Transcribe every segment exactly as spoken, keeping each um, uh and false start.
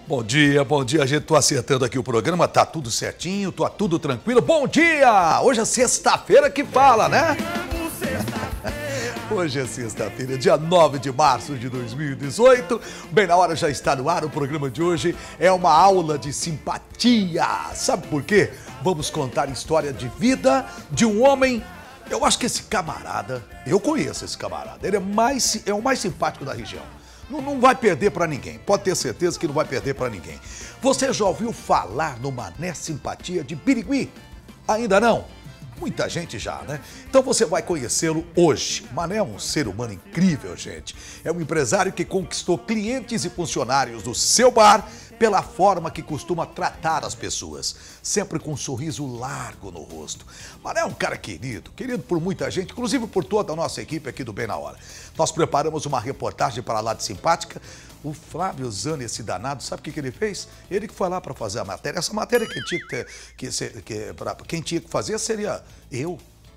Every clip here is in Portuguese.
Bom dia, bom dia, a gente tô acertando aqui o programa, tá tudo certinho, tá tudo tranquilo. Bom dia! Hoje é sexta-feira que fala, né? Hoje é sexta-feira, dia nove de março de dois mil e dezoito. Bem na hora, já está no ar. O programa de hoje é uma aula de simpatia. Sabe por quê? Vamos contar a história de vida de um homem. Eu acho que esse camarada, eu conheço esse camarada, ele é, mais, é o mais simpático da região. Não, não vai perder pra ninguém, pode ter certeza que não vai perder pra ninguém. Você já ouviu falar no Mané Simpatia de Birigui? Ainda não? Muita gente já, né? Então você vai conhecê-lo hoje. Mané é um ser humano incrível, gente. É um empresário que conquistou clientes e funcionários do seu bar pela forma que costuma tratar as pessoas, sempre com um sorriso largo no rosto. Mané é um cara querido, querido por muita gente, inclusive por toda a nossa equipe aqui do Bem na Hora. Nós preparamos uma reportagem para lá de Simpática. O Flávio Zani, esse danado, sabe o que, que ele fez? Ele que foi lá para fazer a matéria. Essa matéria que tinha que, ter, que, ser, que pra, quem tinha que fazer seria eu.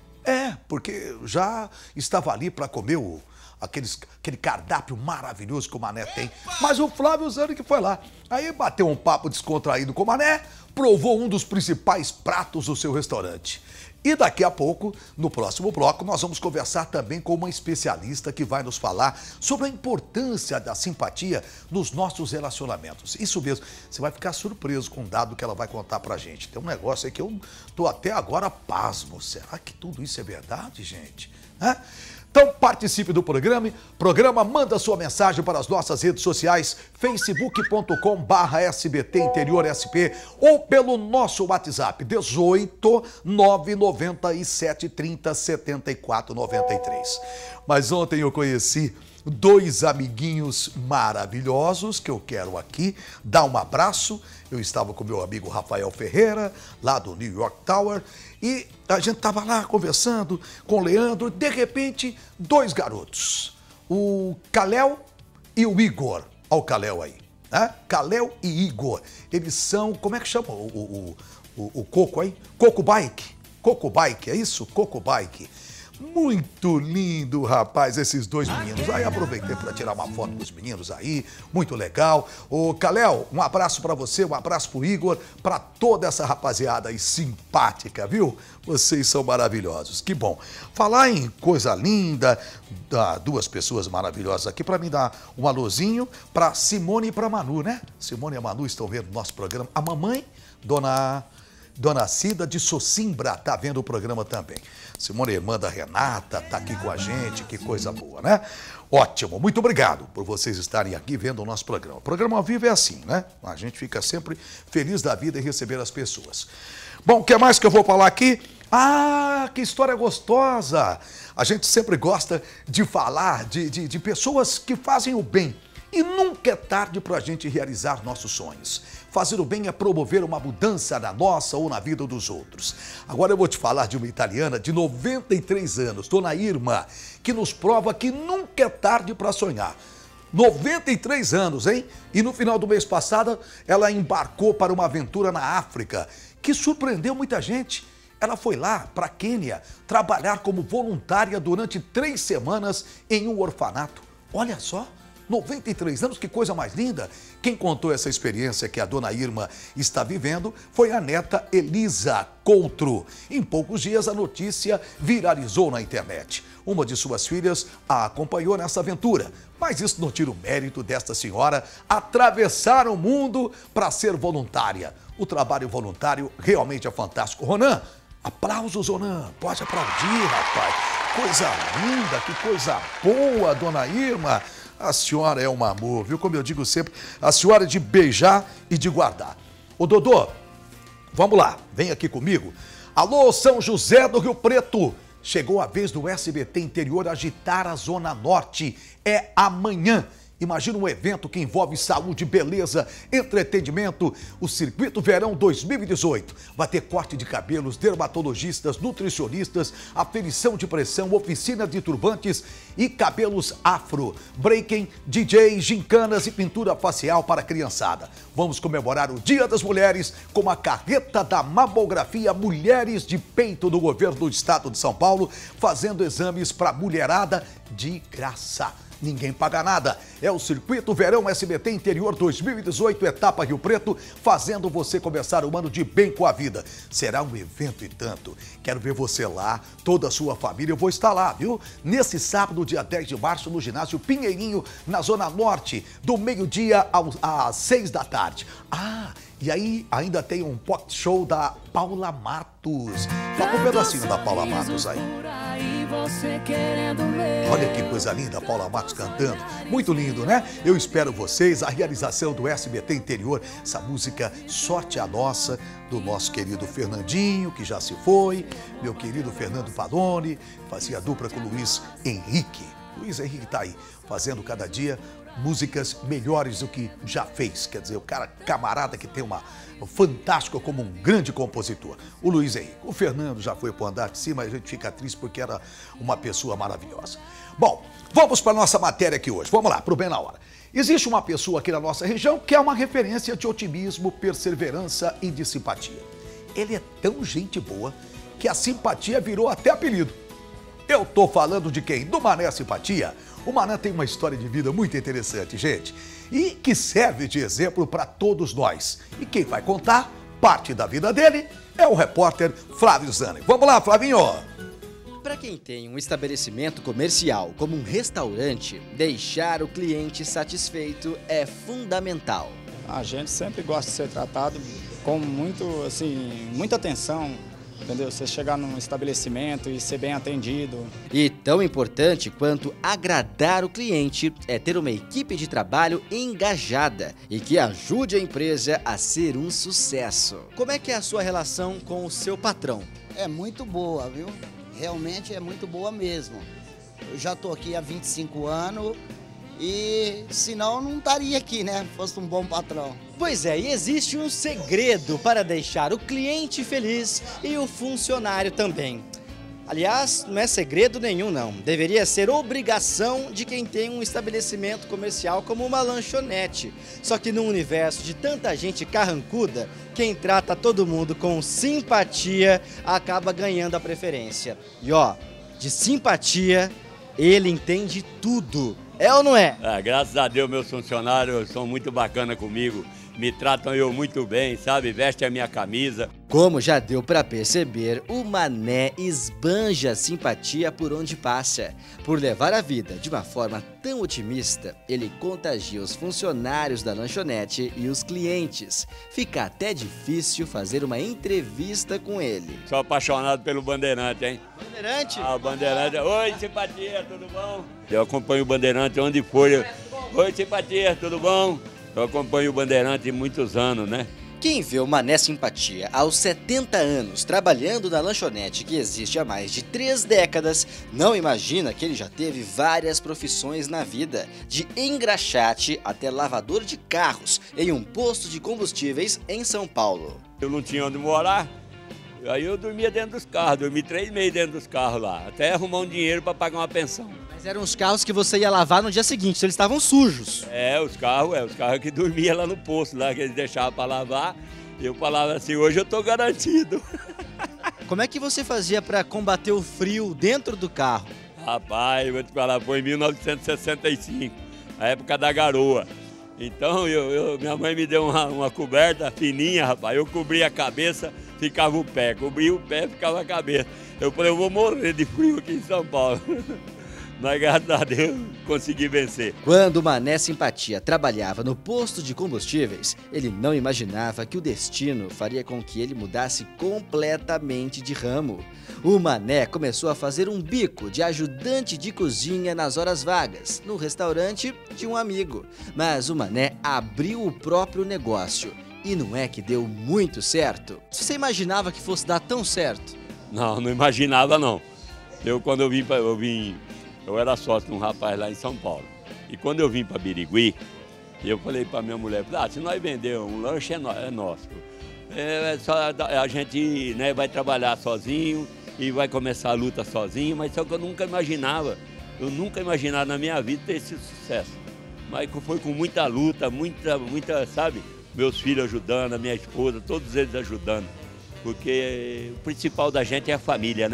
É, porque já estava ali para comer o, aqueles, aquele cardápio maravilhoso que o Mané tem. Mas o Flávio Zani que foi lá. Aí bateu um papo descontraído com o Mané, provou um dos principais pratos do seu restaurante. E daqui a pouco, no próximo bloco, nós vamos conversar também com uma especialista que vai nos falar sobre a importância da simpatia nos nossos relacionamentos. Isso mesmo, você vai ficar surpreso com o dado que ela vai contar pra gente. Tem um negócio aí que eu tô até agora pasmo. Será que tudo isso é verdade, gente? Hã? Então participe do programa, programa manda sua mensagem para as nossas redes sociais, facebook ponto com barra S B T Interior S P ou pelo nosso WhatsApp, dezoito, nove noventa e sete, trinta, setenta e quatro, noventa e três. Mas ontem eu conheci dois amiguinhos maravilhosos que eu quero aqui dar um abraço. Eu estava com meu amigo Rafael Ferreira, lá do New York Tower, e a gente estava lá conversando com o Leandro. De repente, dois garotos, o Kalel e o Igor. Olha o Kalel aí, né? Kalel e Igor. Eles são, como é que chama o, o, o, o Coco aí? Coco Bike. Coco Bike, é isso? Coco Bike. Muito lindo, rapaz, esses dois meninos. Aí aproveitei para tirar uma foto dos meninos aí, muito legal. Ô, Kalel, um abraço para você, um abraço pro Igor, para toda essa rapaziada aí simpática, viu? Vocês são maravilhosos, que bom. Falar em coisa linda, dá duas pessoas maravilhosas aqui, para mim dar um alôzinho para Simone e para Manu, né? Simone e a Manu estão vendo o nosso programa. A mamãe, dona... Dona Cida de Socimbra tá vendo o programa também. Simone, irmã da Renata, tá aqui com a gente, que coisa boa, né? Ótimo, muito obrigado por vocês estarem aqui vendo o nosso programa. O programa ao vivo é assim, né? A gente fica sempre feliz da vida em receber as pessoas. Bom, o que mais que eu vou falar aqui? Ah, que história gostosa! A gente sempre gosta de falar de, de, de pessoas que fazem o bem. E nunca é tarde para a gente realizar nossos sonhos. Fazer o bem é promover uma mudança na nossa ou na vida dos outros. Agora eu vou te falar de uma italiana de noventa e três anos, Dona Irma, que nos prova que nunca é tarde para sonhar. noventa e três anos, hein? E no final do mês passado, ela embarcou para uma aventura na África, que surpreendeu muita gente. Ela foi lá, para Quênia, trabalhar como voluntária durante três semanas em um orfanato. Olha só! noventa e três anos, que coisa mais linda. Quem contou essa experiência que a Dona Irma está vivendo foi a neta Elisa Coutro. Em poucos dias a notícia viralizou na internet. Uma de suas filhas a acompanhou nessa aventura. Mas isso não tira o mérito desta senhora atravessar o mundo para ser voluntária. O trabalho voluntário realmente é fantástico. Ronan, aplausos, Ronan. Pode aplaudir, rapaz. Coisa linda, que coisa boa, Dona Irma. A senhora é um amor, viu? Como eu digo sempre, a senhora é de beijar e de guardar. Ô, Dodô, vamos lá, vem aqui comigo. Alô, São José do Rio Preto. Chegou a vez do S B T Interior agitar a Zona Norte. É amanhã. Imagina um evento que envolve saúde, beleza, entretenimento. O Circuito Verão dois mil e dezoito. Vai ter corte de cabelos, dermatologistas, nutricionistas, aferição de pressão, oficina de turbantes e cabelos afro, breaking, D J, gincanas e pintura facial para a criançada. Vamos comemorar o Dia das Mulheres com a carreta da mamografia Mulheres de Peito do Governo do Estado de São Paulo, fazendo exames para mulherada de graça. ninguém paga nada. É o Circuito Verão S B T Interior dois mil e dezoito, etapa Rio Preto, fazendo você começar o ano de bem com a vida. Será um evento e tanto. Quero ver você lá, toda a sua família, eu vou estar lá, viu? Nesse sábado, dia dez de março, no ginásio Pinheirinho, na Zona Norte, do meio-dia às seis da tarde. Ah, e aí ainda tem um pocket show da Paula Matos. Toca um pedacinho da Paula Matos aí. Olha que coisa linda, a Paula Matos cantando. Muito lindo, né? Eu espero vocês, a realização do S B T Interior, essa música Sorte a Nossa, do nosso querido Fernandinho, que já se foi, meu querido Fernando Padone, fazia dupla com o Luiz Henrique. Luiz Henrique tá aí, fazendo cada dia músicas melhores do que já fez. Quer dizer, o cara camarada que tem uma fantástica como um grande compositor. O Luiz Henrique. O Fernando já foi pro andar de cima, a gente fica triste porque era uma pessoa maravilhosa. Bom, vamos para nossa matéria aqui hoje. Vamos lá, pro Bem na Hora. Existe uma pessoa aqui na nossa região que é uma referência de otimismo, perseverança e de simpatia. Ele é tão gente boa que a simpatia virou até apelido. Eu tô falando de quem? Do Mané Simpatia. O Mané tem uma história de vida muito interessante, gente, e que serve de exemplo para todos nós. E quem vai contar parte da vida dele é o repórter Flávio Zani. Vamos lá, Flavinho! Para quem tem um estabelecimento comercial como um restaurante, deixar o cliente satisfeito é fundamental. A gente sempre gosta de ser tratado com muito, assim, muita atenção. Entendeu? Você chegar num estabelecimento e ser bem atendido. E tão importante quanto agradar o cliente é ter uma equipe de trabalho engajada e que ajude a empresa a ser um sucesso. Como é que é a sua relação com o seu patrão? É muito boa, viu? Realmente é muito boa mesmo. Eu já estou aqui há vinte e cinco anos e senão não estaria aqui, né? Fosse um bom patrão. Pois é, e existe um segredo para deixar o cliente feliz e o funcionário também. Aliás, não é segredo nenhum não, deveria ser obrigação de quem tem um estabelecimento comercial como uma lanchonete. Só que num universo de tanta gente carrancuda, quem trata todo mundo com simpatia acaba ganhando a preferência. E ó, de simpatia, ele entende tudo. É ou não é? É, graças a Deus meus funcionários são muito bacanas comigo, me tratam eu muito bem, sabe? Veste a minha camisa. Como já deu para perceber, o Mané esbanja simpatia por onde passa. Por levar a vida de uma forma tão otimista, ele contagia os funcionários da lanchonete e os clientes. Fica até difícil fazer uma entrevista com ele. Sou apaixonado pelo Bandeirante, hein? Bandeirante? Ah, o Bandeirante. Oi, simpatia, tudo bom? Eu acompanho o Bandeirante onde for. Eu... Oi, simpatia, tudo bom? Eu acompanho o Bandeirante há muitos anos, né? Quem vê o Mané Simpatia aos setenta anos trabalhando na lanchonete que existe há mais de três décadas, não imagina que ele já teve várias profissões na vida, de engraxate até lavador de carros em um posto de combustíveis em São Paulo. Eu não tinha onde morar, aí eu dormia dentro dos carros, dormi três meses dentro dos carros lá, até arrumar um dinheiro para pagar uma pensão. Mas eram os carros que você ia lavar no dia seguinte, eles estavam sujos. É, os carros, é, os carros que dormiam lá no posto, lá que eles deixavam para lavar. Eu falava assim, hoje eu tô garantido. Como é que você fazia para combater o frio dentro do carro? Rapaz, eu vou te falar, foi em mil novecentos e sessenta e cinco, a época da garoa. Então, eu, eu, minha mãe me deu uma, uma coberta fininha, rapaz. Eu cobria a cabeça, ficava o pé. Cobria o pé, ficava a cabeça. Eu falei, eu vou morrer de frio aqui em São Paulo. Mas, graças a Deus, consegui vencer. Quando o Mané Simpatia trabalhava no posto de combustíveis, ele não imaginava que o destino faria com que ele mudasse completamente de ramo. O Mané começou a fazer um bico de ajudante de cozinha nas horas vagas, no restaurante de um amigo. Mas o Mané abriu o próprio negócio. E não é que deu muito certo? Você imaginava que fosse dar tão certo? Não, não imaginava não. Eu, quando eu vim, eu vim... Eu era sócio de um rapaz lá em São Paulo. E quando eu vim para Birigui, eu falei para minha mulher, ah, se nós vender um lanche é, no, é nosso. É, só, a gente, né, vai trabalhar sozinho e vai começar a luta sozinho, mas só que eu nunca imaginava, eu nunca imaginava na minha vida ter esse sucesso. Mas foi com muita luta, muita, muita, sabe, meus filhos ajudando, a minha esposa, todos eles ajudando. Porque o principal da gente é a família, né?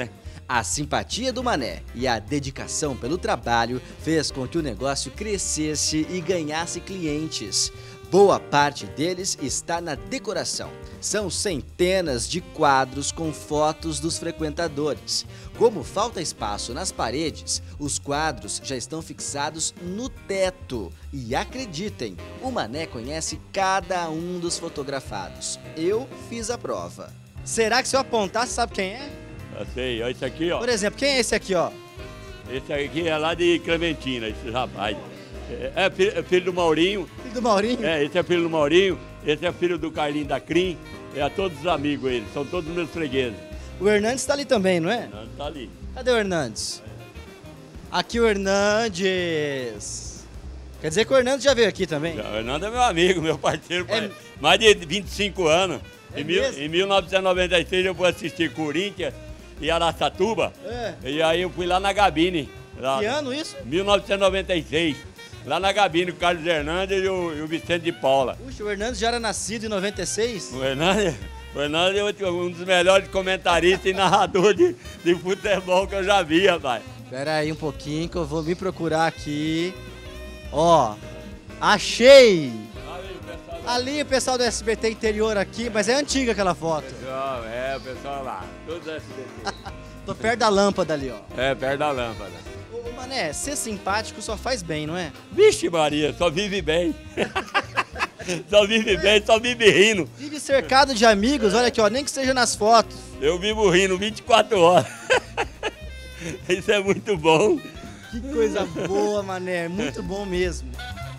A simpatia do Mané e a dedicação pelo trabalho fez com que o negócio crescesse e ganhasse clientes. Boa parte deles está na decoração. São centenas de quadros com fotos dos frequentadores. Como falta espaço nas paredes, os quadros já estão fixados no teto. E acreditem, o Mané conhece cada um dos fotografados. Eu fiz a prova. Será que se eu apontar, você sabe quem é? Eu sei, olha esse aqui, ó. Por exemplo, quem é esse aqui, ó? Esse aqui é lá de Clementina, esse rapaz. É filho, é filho do Maurinho. Filho do Maurinho? É, esse é filho do Maurinho, esse é filho do Carlinho da Crim. É a todos os amigos eles, são todos meus fregueses. O Hernandes tá ali também, não é? Não, tá ali. Cadê o Hernandes? Aqui o Hernandes. Quer dizer que o Hernandes já veio aqui também? O Hernandes é meu amigo, meu parceiro, É... mais de vinte e cinco anos. É em, mil, mesmo? em mil novecentos e noventa e seis eu fui assistir Corinthians e Araçatuba. É. E aí eu fui lá na Gabine. Lá, Que ano isso? mil novecentos e noventa e seis. Lá na Gabine, o Carlos Hernandes e o, e o Vicente de Paula. Puxa, o Hernandes já era nascido em noventa e seis? O Hernandes, o Hernandes é um dos melhores comentaristas e narradores de, de futebol que eu já vi, rapaz. Espera aí um pouquinho que eu vou me procurar aqui. Ó, achei! Ali o pessoal do S B T interior aqui, mas é antiga aquela foto. Pessoal, é, o pessoal lá, todos S B T. Tô perto da lâmpada ali, ó. É, perto da lâmpada. Ô, Mané, ser simpático só faz bem, não é? Vixe Maria, só vive bem. Só vive bem, só vive rindo. Vive cercado de amigos, olha aqui, ó, nem que seja nas fotos. Eu vivo rindo vinte e quatro horas. Isso é muito bom. Que coisa boa, Mané, muito bom mesmo.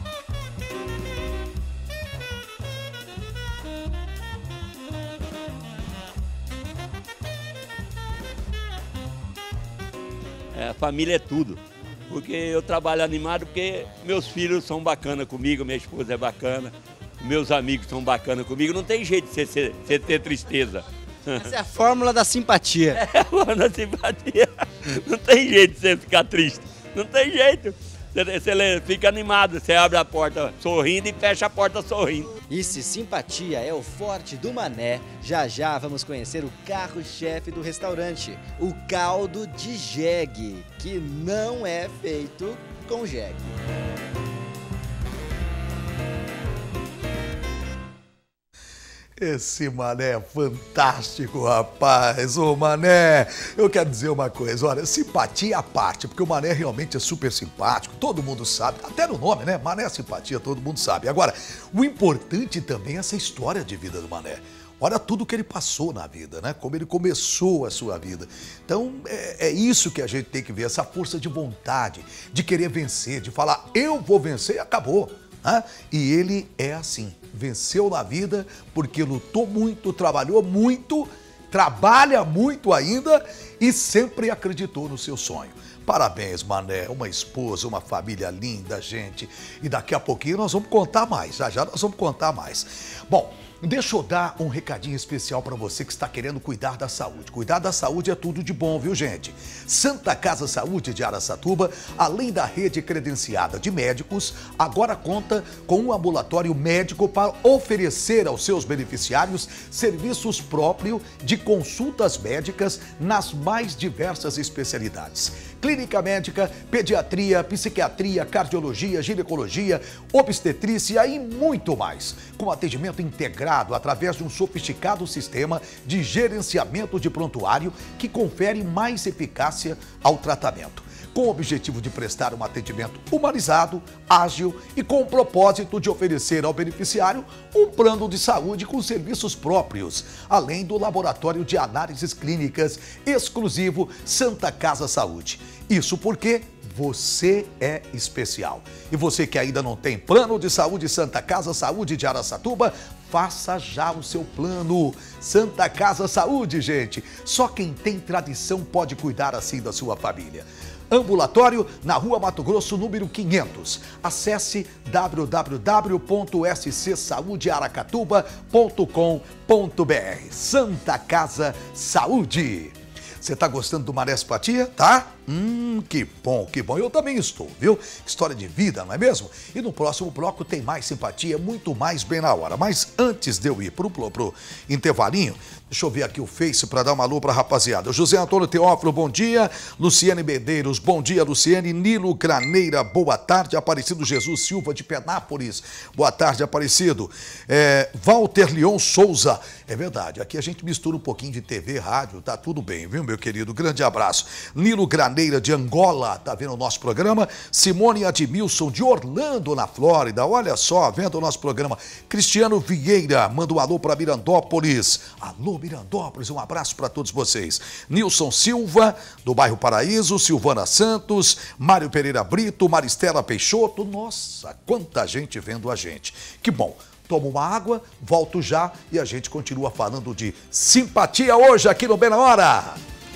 É, a família é tudo. Porque eu trabalho animado porque meus filhos são bacanas comigo, minha esposa é bacana, meus amigos são bacanas comigo. Não tem jeito de você, você, você ter tristeza. Essa é a fórmula da simpatia. É a fórmula da simpatia. Não tem jeito de você ficar triste. Não tem jeito. Você, você fica animado, você abre a porta sorrindo e fecha a porta sorrindo. E se simpatia é o forte do Mané, já já vamos conhecer o carro-chefe do restaurante, o caldo de jegue, que não é feito com jegue. Esse Mané é fantástico, rapaz. Ô, Mané, eu quero dizer uma coisa, olha, simpatia à parte, porque o Mané realmente é super simpático, todo mundo sabe, até no nome, né? Mané é simpatia, todo mundo sabe. Agora, o importante também é essa história de vida do Mané. Olha tudo que ele passou na vida, né? Como ele começou a sua vida. Então, é, é isso que a gente tem que ver, essa força de vontade, de querer vencer, de falar, eu vou vencer e acabou. Né? E ele é assim, venceu na vida porque lutou muito, trabalhou muito, trabalha muito ainda e sempre acreditou no seu sonho. Parabéns, Mané, uma esposa, uma família linda, gente. E daqui a pouquinho nós vamos contar mais, já já nós vamos contar mais. Bom, deixa eu dar um recadinho especial para você que está querendo cuidar da saúde. Cuidar da saúde é tudo de bom, viu, gente? Santa Casa Saúde de Araçatuba, além da rede credenciada de médicos, agora conta com um ambulatório médico para oferecer aos seus beneficiários serviços próprios de consultas médicas nas mais diversas especialidades. Clínica médica, pediatria, psiquiatria, cardiologia, ginecologia, obstetrícia e muito mais. Com atendimento integrado através de um sofisticado sistema de gerenciamento de prontuário que confere mais eficácia ao tratamento. Com o objetivo de prestar um atendimento humanizado, ágil e com o propósito de oferecer ao beneficiário um plano de saúde com serviços próprios, além do laboratório de análises clínicas exclusivo Santa Casa Saúde. Isso porque você é especial. E você que ainda não tem plano de saúde Santa Casa Saúde de Araçatuba, faça já o seu plano. Santa Casa Saúde, gente. Só quem tem tradição pode cuidar assim da sua família. Ambulatório na Rua Mato Grosso, número quinhentos. Acesse w w w ponto s c saúde aracatuba ponto com ponto b r. Santa Casa Saúde. Você tá gostando do Mané Simpatia? Tá? Hum, que bom, que bom. Eu também estou, viu? História de vida, não é mesmo? E no próximo bloco tem mais simpatia, muito mais bem na hora. Mas antes de eu ir pro, pro, pro intervalinho, deixa eu ver aqui o Face para dar uma alô pra rapaziada. O José Antônio Teófilo, bom dia. Luciane Medeiros, bom dia, Luciane. Nilo Graneira, boa tarde. Aparecido Jesus Silva de Penápolis, boa tarde, Aparecido. É, Walter Leon Souza, é verdade, aqui a gente mistura um pouquinho de T V, rádio, tá tudo bem, viu, meu querido? Grande abraço. Nilo Graneira de Angola, tá vendo o nosso programa? Simone Admilson de Orlando, na Flórida, olha só, vendo o nosso programa. Cristiano Vieira, manda um alô para Mirandópolis. Alô, Mirandópolis, um abraço para todos vocês. Nilson Silva, do bairro Paraíso, Silvana Santos, Mário Pereira Brito, Maristela Peixoto, nossa, quanta gente vendo a gente. Que bom. Tomo uma água, volto já e a gente continua falando de simpatia hoje aqui no Bem na Hora.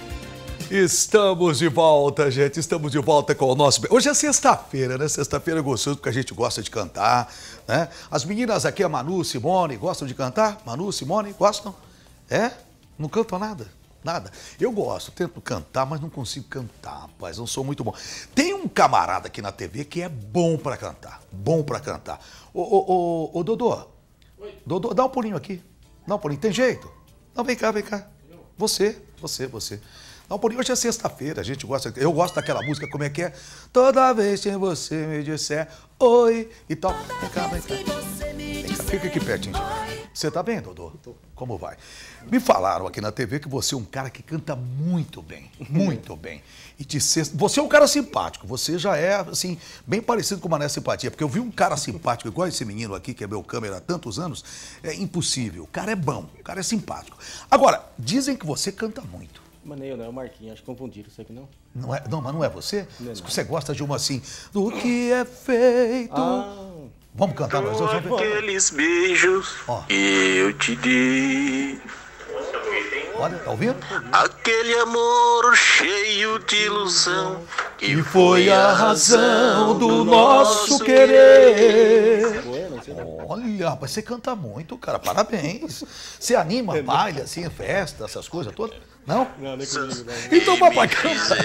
Estamos de volta, gente, estamos de volta com o nosso... Hoje é sexta-feira, né? Sexta-feira é gostoso porque a gente gosta de cantar, né? As meninas aqui, a Manu, Simone, gostam de cantar? Manu, Simone, gostam? É? Não cantam nada? Nada. Eu gosto, tento cantar, mas não consigo cantar, rapaz, não sou muito bom. Tem um camarada aqui na T V que é bom pra cantar, bom pra cantar. Ô, ô, ô, ô Dodô, Oi. Dodô, dá um pulinho aqui, dá um pulinho, tem jeito? Não, vem cá, vem cá. Você, você, você. Dá um pulinho, hoje é sexta-feira, a gente gosta, eu gosto daquela música, como é que é? Toda vez que você me disser oi e tal. Vem cá, vem cá. Vem cá, fica aqui pertinho. Você tá bem, Dodô? Como vai? Me falaram aqui na T V que você é um cara que canta muito bem, muito bem. E de ser... Você é um cara simpático, você já é, assim, bem parecido com o Mané Simpatia, porque eu vi um cara simpático igual esse menino aqui, que é meu câmera há tantos anos, é impossível. O cara é bom, o cara é simpático. Agora, dizem que você canta muito. Maneiro, não é o Marquinhos, acho que confundiram, sei que não. Não, é, não, mas não é você? Não é, não. Você gosta de uma assim, do que é feito... Ah... Vamos cantar nós dois? Com aqueles beijos Ó. que eu te dei. Olha, tá ouvindo? Aquele amor cheio de ilusão que E foi a razão do nosso querer. Olha, rapaz, você canta muito, cara. Parabéns. Você anima, baile, assim, festa, essas coisas todas? Não? Não, nem comigo, não. Então, papai, canta.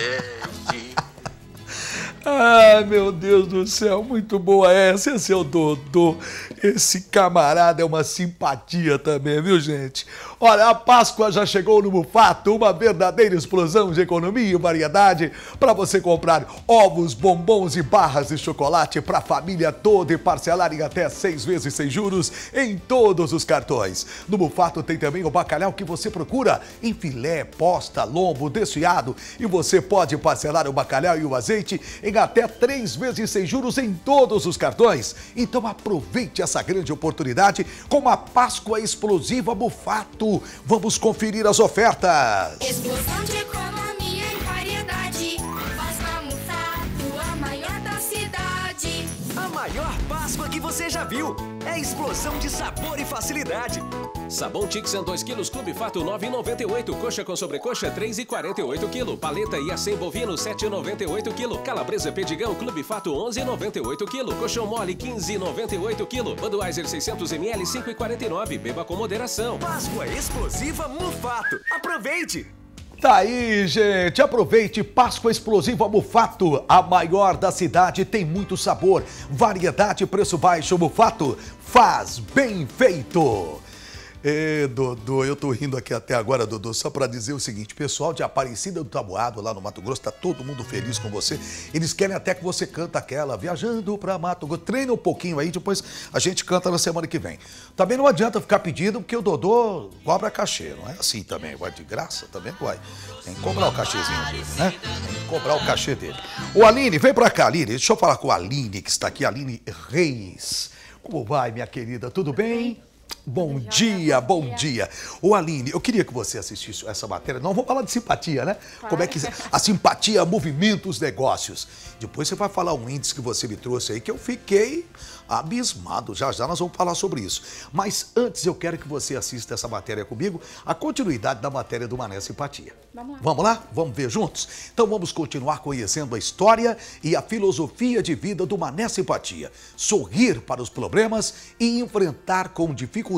Ai, meu Deus do céu, muito boa essa, esse é o Dodô. Esse camarada é uma simpatia também, viu, gente? Olha, a Páscoa já chegou no Mufato, uma verdadeira explosão de economia e variedade para você comprar ovos, bombons e barras de chocolate para a família toda e parcelar em até seis vezes sem juros em todos os cartões. No Mufato tem também o bacalhau que você procura em filé, posta, lombo, desfiado e você pode parcelar o bacalhau e o azeite em até três vezes sem juros em todos os cartões. Então aproveite essa grande oportunidade com a Páscoa Explosiva Mufato. Vamos conferir as ofertas. Explosão de economia e variedade. Páscoa Mufato, a maior da cidade. A maior Páscoa que você já viu. É explosão de sabor e facilidade. Sabão Tixan dois quilos, Clube Fato nove reais e noventa e oito centavos. Coxa com sobrecoxa três reais e quarenta e oito centavos quilo. Paleta e acém bovino sete reais e noventa e oito centavos quilo. Calabresa Pedigão Clube Fato onze reais e noventa e oito centavos quilo. Colchão mole quinze reais e noventa e oito centavos quilo. Budweiser seiscentos mililitros cinco reais e quarenta e nove centavos. Beba com moderação. Páscoa Explosiva Mufato. Aproveite! Tá aí, gente, aproveite Páscoa Explosiva Mufato, a maior da cidade, tem muito sabor, variedade e preço baixo. Mufato faz bem feito. Ê, Dodô, eu tô rindo aqui até agora, Dodô, só para dizer o seguinte, pessoal de Aparecida do Taboado, lá no Mato Grosso, tá todo mundo feliz com você. Eles querem até que você canta aquela, Viajando pra Mato Grosso. Treina um pouquinho aí, depois a gente canta na semana que vem. Também não adianta ficar pedindo, porque o Dodô cobra cachê, não é assim também, vai de graça, também vai. Tem que cobrar o cachezinho dele, né? Tem que cobrar o cachê dele. Ô, Aline, vem pra cá, Aline, deixa eu falar com a Aline, que está aqui, Aline Reis. Como vai, minha querida, tudo bem? Bom dia, bom dia. Ô Aline, eu queria que você assistisse essa matéria. Não, vamos falar de simpatia, né? Como é que a simpatia movimenta os negócios. Depois você vai falar um índice que você me trouxe aí que eu fiquei abismado. Já já nós vamos falar sobre isso. Mas antes eu quero que você assista essa matéria comigo, a continuidade da matéria do Mané Simpatia. Vamos lá. Vamos lá? Vamos ver juntos? Então vamos continuar conhecendo a história e a filosofia de vida do Mané Simpatia. Sorrir para os problemas e enfrentar com dificuldade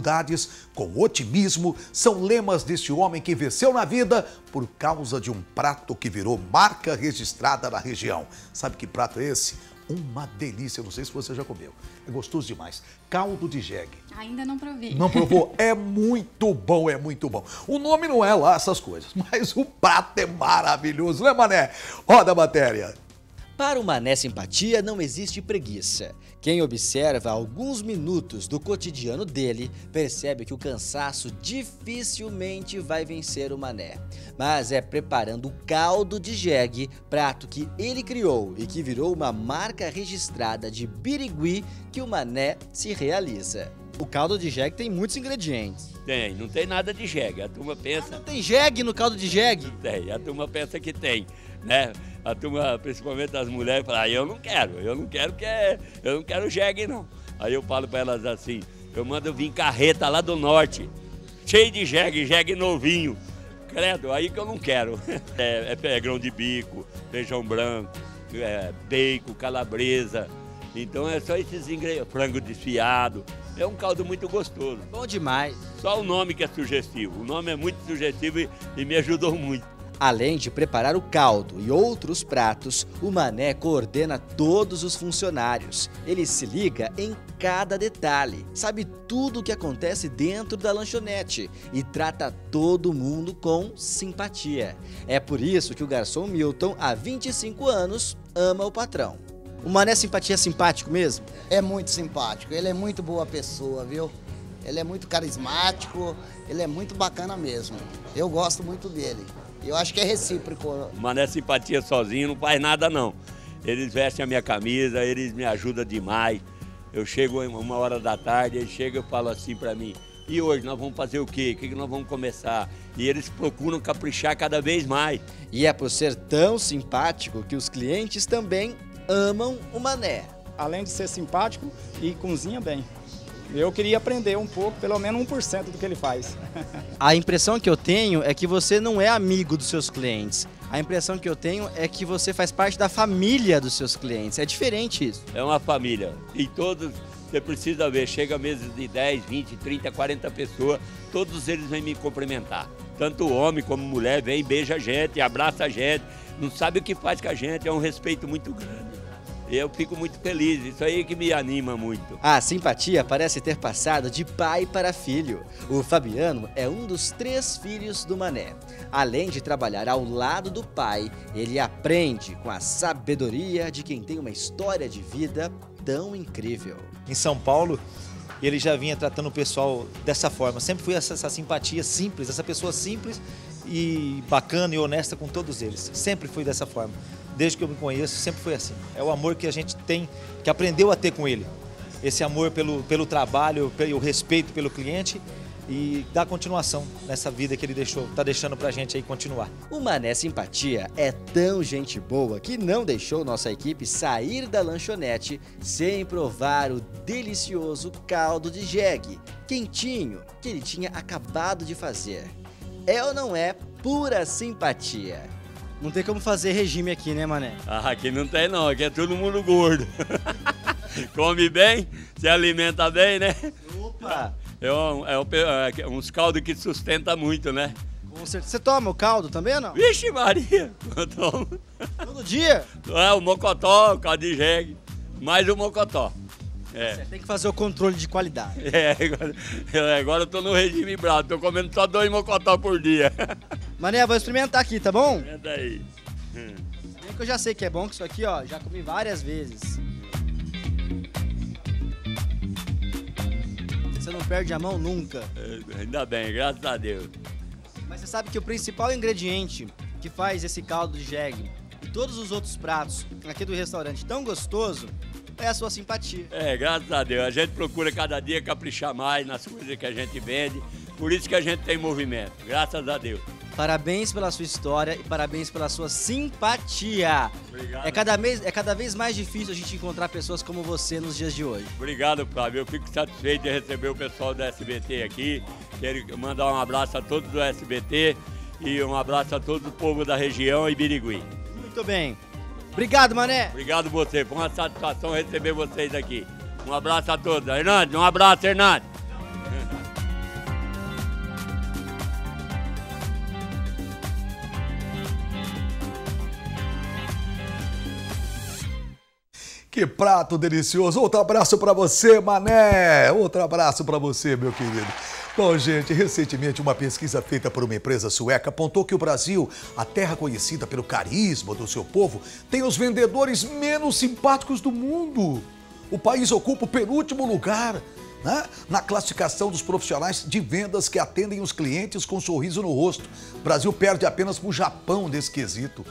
dificuldades com otimismo são lemas deste homem que venceu na vida por causa de um prato que virou marca registrada na região. Sabe que prato é esse? Uma delícia, eu não sei se você já comeu. É gostoso demais. Caldo de jegue. Ainda não provei. Não provou? É muito bom, é muito bom. O nome não é lá essas coisas, mas o prato é maravilhoso, né, Mané? Roda a matéria. Para o Mané Simpatia não existe preguiça. Quem observa alguns minutos do cotidiano dele percebe que o cansaço dificilmente vai vencer o Mané. Mas é preparando o caldo de jegue, prato que ele criou e que virou uma marca registrada de Birigui, que o Mané se realiza. O caldo de jegue tem muitos ingredientes. Tem, não tem nada de jegue. A turma pensa... Ah, não tem jegue no caldo de jegue? Não tem, a turma pensa que tem, né? A turma, principalmente as mulheres, fala, ah, eu não quero, eu não quero que é, eu não quero jegue não. Aí eu falo para elas assim, eu mando vir carreta lá do norte, cheio de jegue, jegue novinho. Credo, aí que eu não quero. É, é grão de bico, feijão branco, é, bacon, calabresa. Então é só esses ingredientes, frango desfiado. É um caldo muito gostoso. Bom demais. Só o nome que é sugestivo. O nome é muito sugestivo e, e me ajudou muito. Além de preparar o caldo e outros pratos, o Mané coordena todos os funcionários. Ele se liga em cada detalhe, sabe tudo o que acontece dentro da lanchonete e trata todo mundo com simpatia. É por isso que o garçom Milton, há vinte e cinco anos, ama o patrão. O Mané Simpatia é simpático mesmo? É muito simpático, ele é muito boa pessoa, viu? Ele é muito carismático, ele é muito bacana mesmo. Eu gosto muito dele. Eu acho que é recíproco. O Mané Simpatia sozinho não faz nada não. Eles vestem a minha camisa, eles me ajudam demais. Eu chego uma hora da tarde, eles chegam e falam assim pra mim, e hoje nós vamos fazer o quê? O que nós vamos começar? E eles procuram caprichar cada vez mais. E é por ser tão simpático que os clientes também amam o Mané. Além de ser simpático e cozinha bem. Eu queria aprender um pouco, pelo menos um por cento do que ele faz. A impressão que eu tenho é que você não é amigo dos seus clientes. A impressão que eu tenho é que você faz parte da família dos seus clientes. É diferente isso. É uma família. E todos, você precisa ver, chega mesas de dez, vinte, trinta, quarenta pessoas, todos eles vêm me cumprimentar. Tanto homem como mulher, vem, beija a gente, abraça a gente, não sabe o que faz com a gente, é um respeito muito grande. Eu fico muito feliz, isso aí que me anima muito. A simpatia parece ter passado de pai para filho. O Fabiano é um dos três filhos do Mané. Além de trabalhar ao lado do pai, ele aprende com a sabedoria de quem tem uma história de vida tão incrível. Em São Paulo, ele já vinha tratando o pessoal dessa forma. Sempre foi essa, essa simpatia simples, essa pessoa simples e bacana e honesta com todos eles. Sempre foi dessa forma. Desde que eu me conheço, sempre foi assim. É o amor que a gente tem, que aprendeu a ter com ele. Esse amor pelo, pelo trabalho, pelo respeito pelo cliente e dar continuação nessa vida que ele deixou, tá deixando pra gente aí continuar. O Mané Simpatia é tão gente boa que não deixou nossa equipe sair da lanchonete sem provar o delicioso caldo de jegue, quentinho, que ele tinha acabado de fazer. É ou não é pura simpatia? Não tem como fazer regime aqui, né, Mané? Ah, aqui não tem não, aqui é todo mundo gordo. Come bem, se alimenta bem, né? Opa! É, um, é, um, é uns caldos que sustenta muito, né? Você toma o caldo também ou não? Vixe Maria, eu tomo. Todo dia? É, o mocotó, o caldo de jegue, mais o mocotó. É. Você tem que fazer o controle de qualidade. É, agora, agora eu tô no regime bravo, tô comendo só dois mocotó por dia. Mané, vou experimentar aqui, tá bom? Experimenta aí. Hum. Bem que eu já sei que é bom, que isso aqui, ó, já comi várias vezes. Você não perde a mão nunca. É, ainda bem, graças a Deus. Mas você sabe que o principal ingrediente que faz esse caldo de jegue e todos os outros pratos aqui do restaurante tão gostoso é a sua simpatia. É, graças a Deus. A gente procura cada dia caprichar mais nas coisas que a gente vende. Por isso que a gente tem movimento. Graças a Deus. Parabéns pela sua história e parabéns pela sua simpatia. Obrigado. É cada vez, é cada vez mais difícil a gente encontrar pessoas como você nos dias de hoje. Obrigado, Flávio. Eu fico satisfeito de receber o pessoal do S B T aqui. Quero mandar um abraço a todos do S B T e um abraço a todo o povo da região e Birigui. Muito bem. Obrigado, Mané. Obrigado você. Foi uma satisfação receber vocês aqui. Um abraço a todos. Hernandes, um abraço, Hernandes. Que prato delicioso. Outro abraço para você, Mané. Outro abraço para você, meu querido. Bom, gente, recentemente uma pesquisa feita por uma empresa sueca apontou que o Brasil, a terra conhecida pelo carisma do seu povo, tem os vendedores menos simpáticos do mundo. O país ocupa o penúltimo lugar, né, na classificação dos profissionais de vendas que atendem os clientes com um sorriso no rosto. O Brasil perde apenas para o Japão nesse quesito.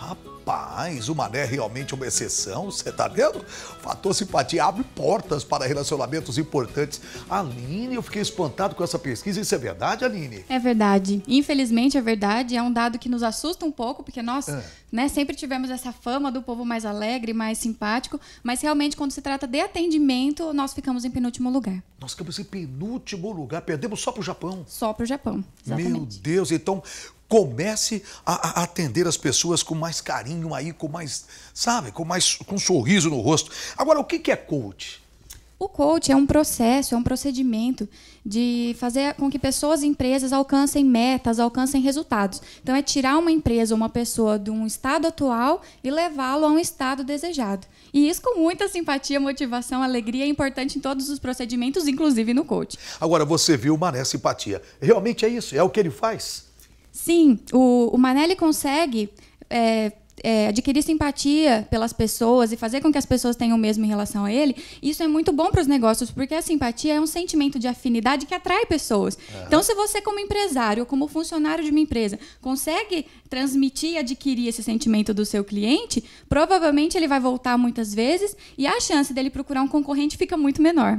Rapaz, o Mané é realmente uma exceção, você tá vendo? Fator simpatia abre portas para relacionamentos importantes. Aline, eu fiquei espantado com essa pesquisa. Isso é verdade, Aline? É verdade. Infelizmente é verdade. É um dado que nos assusta um pouco, porque nós é. né, sempre tivemos essa fama do povo mais alegre, mais simpático, mas realmente quando se trata de atendimento, nós ficamos em penúltimo lugar. Nós ficamos em penúltimo lugar, perdemos só para o Japão. Só para o Japão, exatamente. Meu Deus, então comece a, a atender as pessoas com mais carinho aí, com mais, sabe, com mais, com um sorriso no rosto. Agora, o que que é coach? O coach é um processo, é um procedimento de fazer com que pessoas e empresas alcancem metas, alcancem resultados. Então, é tirar uma empresa ou uma pessoa de um estado atual e levá-lo a um estado desejado. E isso com muita simpatia, motivação, alegria, é importante em todos os procedimentos, inclusive no coach. Agora, você viu o Mané Simpatia. Realmente é isso? É o que ele faz? Sim, o, o Mané ele consegue é, é, adquirir simpatia pelas pessoas e fazer com que as pessoas tenham o mesmo em relação a ele. Isso é muito bom para os negócios, porque a simpatia é um sentimento de afinidade que atrai pessoas. Uhum. Então, se você como empresário ou como funcionário de uma empresa consegue transmitir e adquirir esse sentimento do seu cliente, provavelmente ele vai voltar muitas vezes e a chance dele procurar um concorrente fica muito menor.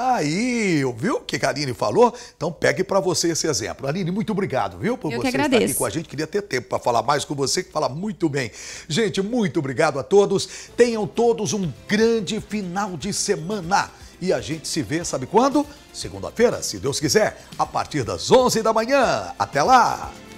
Aí, viu o que a Aline falou? Então pegue para você esse exemplo. Aline, muito obrigado, viu? Por Eu você que estar agradeço. aqui com a gente. Queria ter tempo para falar mais com você, que fala muito bem. Gente, muito obrigado a todos. Tenham todos um grande final de semana. E a gente se vê, sabe quando? Segunda-feira, se Deus quiser, a partir das onze da manhã. Até lá!